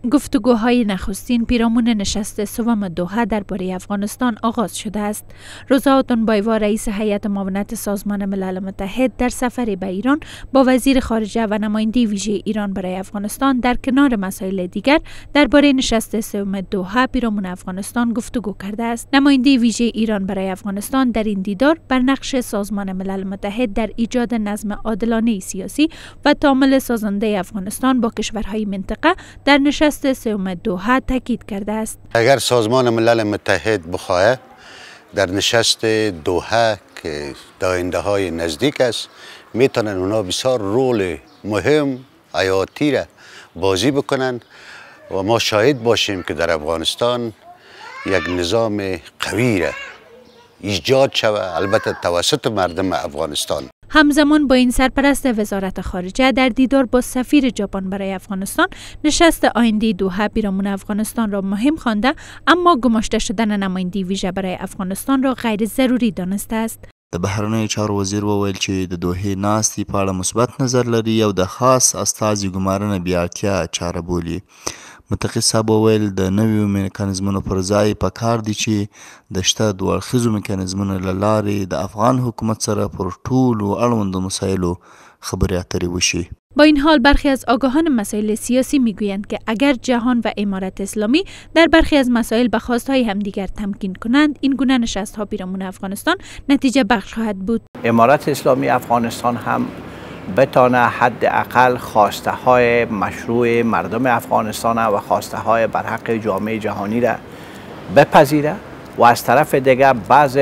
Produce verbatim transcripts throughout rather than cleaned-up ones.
گفتگوهای نخستین پیرامون نشست سوم دوحه درباره افغانستان آغاز شده است. روزا تنبایوا رئیس هیئت معاونت سازمان ملل متحد در سفر به ایران با وزیر خارجه و نماینده ویژه ایران برای افغانستان در کنار مسائل دیگر درباره نشست سوم دوحه پیرامون افغانستان گفتگو کرده است. نماینده ویژه ایران برای افغانستان در این دیدار بر نقش سازمان ملل متحد در ایجاد نظم عادلانه سیاسی و تعامل سازنده افغانستان با کشورهای منطقه در نشست سوم دوحه تاکید کرده است. اگر سازمان ملل متحد بخواهد در نشست دوحه که در آینده های نزدیک است میتونن اونا بسیار رول مهم حیاتی را بازی بکنن و ما شاهد باشیم که در افغانستان یک نظام قوی را ایجاد شود، البته توسط مردم افغانستان. همزمان با این سرپرست وزارت خارجه در دیدار با سفیر ژاپن برای افغانستان نشست آینده دوحه پیرامون افغانستان را مهم خوانده، اما گماشته شدن نماینده ویژه برای افغانستان را غیر ضروری دانسته است. د بهرنیو چارو وزیر وویل چې د دوحې ناستې په اړه مثبت نظر لري او د خاص استازي ګمارنه بې اړتیا چاره بولي. متقي صاحب وویل د نویو میکانیزمونو پر ځای پکار دي چې د شته دوه اړخیزو میکانیزمونو له لارې د افغان حکومت سره پر ټولو اړوندو مسایلو خبرې اترې وشي. با این حال برخی از آگاهان مسائل سیاسی میگویند که اگر جهان و امارت اسلامی در برخی از مسائل به خواستهای همدیگر تمکین کنند، این گونه نشست‌ها پیرامون افغانستان نتیجه بخش خواهد بود. امارت اسلامی افغانستان هم بتانه حداقل خواسته های مشروع مردم افغانستان و خواسته های برحق جامعه جهانی را بپذیره و از طرف دیگر بعض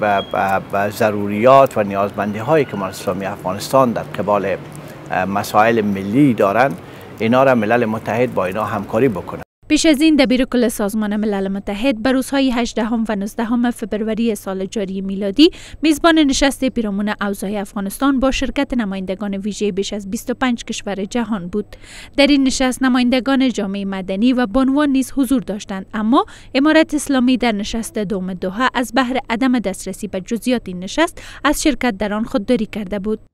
ضروریات و نیازمندی هایی که امارت اسلامی افغانستان در قبال مسائل ملی دارند اینا را ملل متحد با اینا همکاری بکنه. پیش از این دبیر کل سازمان ملل متحد به روزهای هجدهم و نوزدهم فوریه سال جاری میلادی میزبان نشست پیرامون اوضاع افغانستان با شرکت نمایندگان ویژه بیش از بیست و پنج کشور جهان بود. در این نشست نمایندگان جامعه مدنی و بانوان نیز حضور داشتند، اما امارت اسلامی در نشست دوم دوحه از بهر عدم دسترسی به جزئیات این نشست از شرکت در آن خودداری کرده بود.